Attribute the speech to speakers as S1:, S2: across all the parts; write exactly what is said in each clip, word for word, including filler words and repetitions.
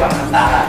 S1: ruang antara.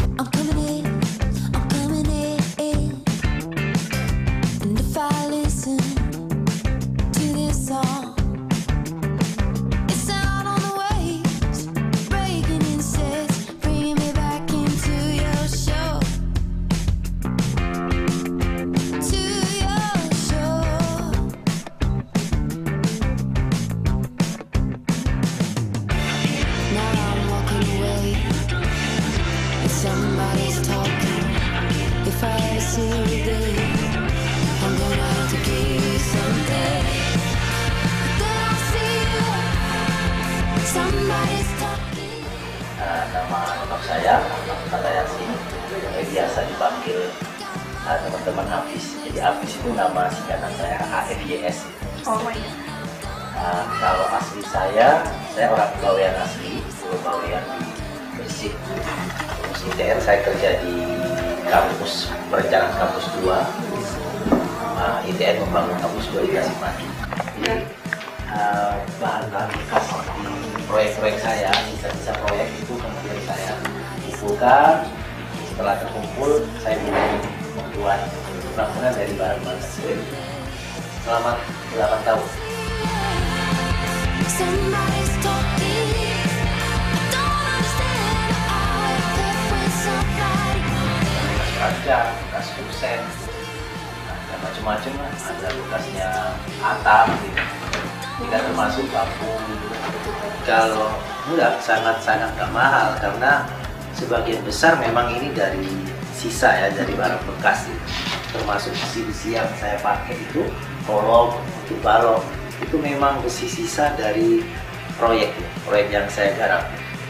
S2: Somebody's talking. If I ever see you there, I'm gonna have to give you something. Then I'll see you. Somebody's talking.
S1: Uh, nama lengkap saya Ahmad Fatayasi, yang biasa dipanggil uh, teman-teman Hafiz. Jadi Hafiz itu nama singkatan saya, A F Y S.
S3: Oh my God.
S1: Uh, kalau asli saya, saya orang Bawean asli, Bawean di Gresik. I T N saya kerja di kampus perencanaan kampus dua, uh, I T N membangun kampus dua di Tasikmalaya. Jadi uh, bahan-bahan bekas di proyek-proyek saya, sisa-sisa proyek itu kemudian saya kumpulkan. Setelah terkumpul, saya mulai membuat bangunan dari bahan-bahan tersebut selama delapan tahun.
S2: Somebody's talking.
S1: Kaca, bekas kusen, ada macam-macam lah, ada bekasnya atap, gitu. Tidak termasuk lampu. Kalau enggak, sangat-sangat gak mahal karena sebagian besar memang ini dari sisa ya, dari barang bekas gitu. Termasuk besi-besi yang saya pakai itu kolom, itu balok, itu memang besi sisa dari proyek, proyek yang saya garap.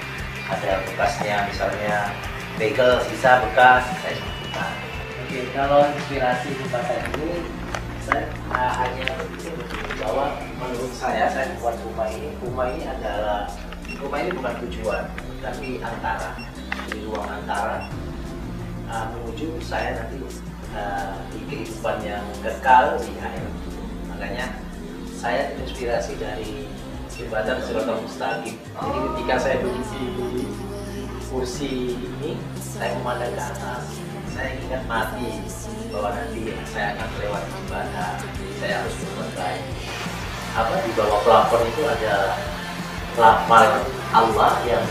S1: Ada bekasnya misalnya bagel sisa bekas saya sebutkan. Oke, kalau inspirasi jembatan ini saya uh, hanya berpikir bahwa menurut saya saya buat rumah ini, rumah ini adalah rumah ini bukan tujuan tapi antara, di ruang antara uh, menuju saya nanti uh, di kehidupan yang kekal di akhir. Makanya saya terinspirasi dari jembatan Shiratal Mustaqim. Jadi ketika saya berdiri di kursi ini, saya memandang ke atas, saya ingat mati bahwa nanti saya akan melewati jembatan, saya harus berbuat baik. Apa di bawah plafon itu ada lafal Allah yang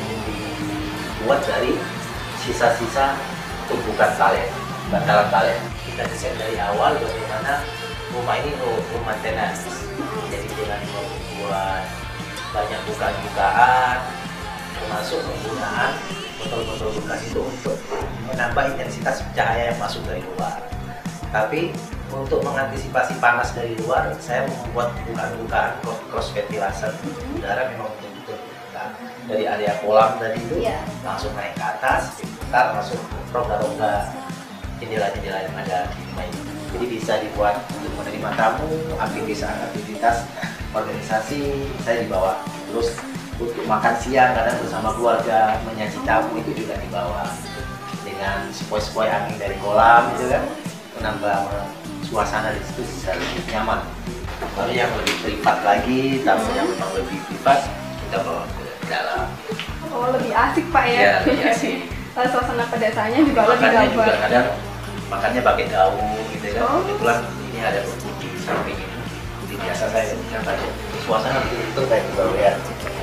S1: dibuat dari sisa-sisa tumpukan karet, bantalan karet. Kita desain dari awal bagaimana rumah ini rumah tenas, jadi dengan membuat banyak bukaan-bukaan, termasuk penggunaan botol-botol bekas itu untuk menambah intensitas cahaya yang masuk dari luar. Tapi untuk mengantisipasi panas dari luar, saya membuat bukaan-bukaan cross ventilasi udara memang betul-betul dari area kolam tadi itu yeah. langsung naik ke atas, kita masuk rongga-rongga jendela-jendela yang ada di rumah ini. Jadi bisa dibuat untuk menerima tamu, aktivitas-aktivitas organisasi saya dibawa. Terus untuk makan siang kadang bersama keluarga menyaji tamu itu juga dibawa dengan sepoi-sepoi angin dari kolam gitu kan, menambah suasana di situ bisa lebih nyaman. Lalu yang lebih privat lagi, tamu yang memang lebih privat kita bawa ke dalam.
S3: Oh, lebih asik Pak ya?
S1: Ya, lebih asik.
S3: Lalu suasana pedesanya juga lebih
S1: Makannya
S3: dapat.
S1: juga kadang makannya pakai daun gitu kan.
S3: Oh.
S1: Kebetulan ini ada bukti di samping ini. Jadi biasa saya catat suasana betul-betul kayak di Bawean.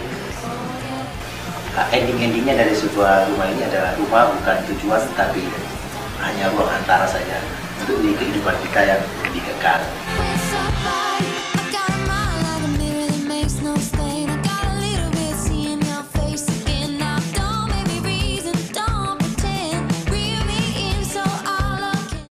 S1: Nah, ending-endingnya dari sebuah rumah ini adalah rumah bukan tujuan tapi hanya ruang antara saja untuk di kehidupan kita yang lebih kekal.